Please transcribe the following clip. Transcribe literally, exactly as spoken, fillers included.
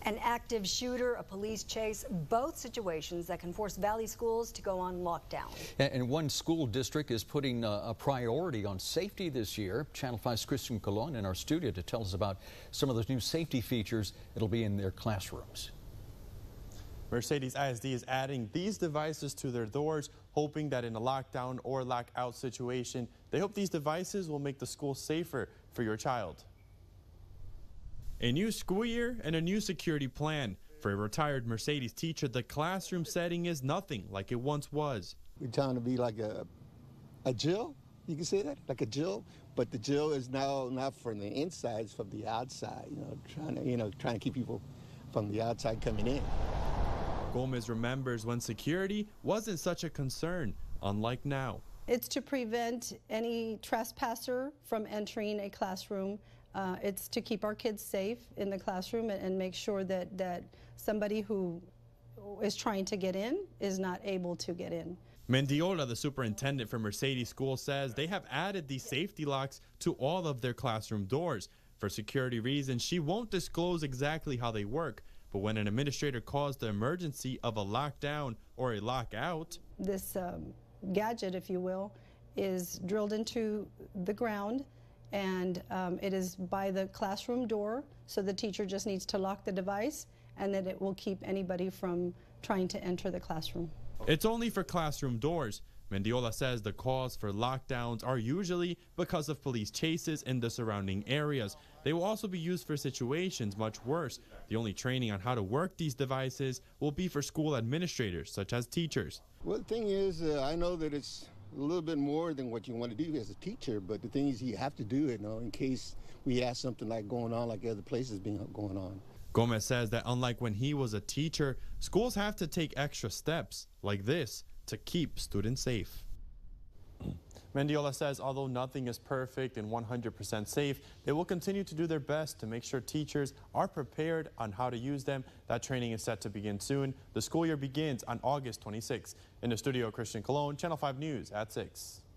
An active shooter, a police chase, both situations that can force Valley schools to go on lockdown. And one school district is putting a priority on safety this year. Channel five's Christian Colon in our studio to tell us about some of those new safety features that'll be in their classrooms. Mercedes I S D is adding these devices to their doors, hoping that in a lockdown or lockout situation, they hope these devices will make the school safer for your child. A new school year and a new security plan. For a retired Mercedes teacher, the classroom setting is nothing like it once was. We're trying to be like a, a jail, you can say that, like a jail, but the jail is now not from the inside, it's from the outside, you know, trying to, you know, trying to keep people from the outside coming in. Gomez remembers when security wasn't such a concern, unlike now. It's to prevent any trespasser from entering a classroom. Uh, it's to keep our kids safe in the classroom and, and make sure that, that somebody who is trying to get in is not able to get in. Mendiola, the superintendent for Mercedes School, says they have added these safety locks to all of their classroom doors. For security reasons, she won't disclose exactly how they work, but when an administrator calls the emergency of a lockdown or a lockout, this um, gadget, if you will, is drilled into the ground, and um, it is by the classroom door, so the teacher just needs to lock the device, and then it will keep anybody from trying to enter the classroom. It's only for classroom doors. Mendiola says the calls for lockdowns are usually because of police chases in the surrounding areas. They will also be used for situations much worse. The only training on how to work these devices will be for school administrators, such as teachers. Well, the thing is, uh, I know that it's a little bit more than what you want to do as a teacher, but the thing is you have to do it, you know, in case we have something like going on like other places being going on. Gomez says that unlike when he was a teacher, schools have to take extra steps like this to keep students safe. Mendiola says although nothing is perfect and one hundred percent safe, they will continue to do their best to make sure teachers are prepared on how to use them. That training is set to begin soon. The school year begins on August twenty-sixth. In the studio, Christian Colon, Channel five News at six.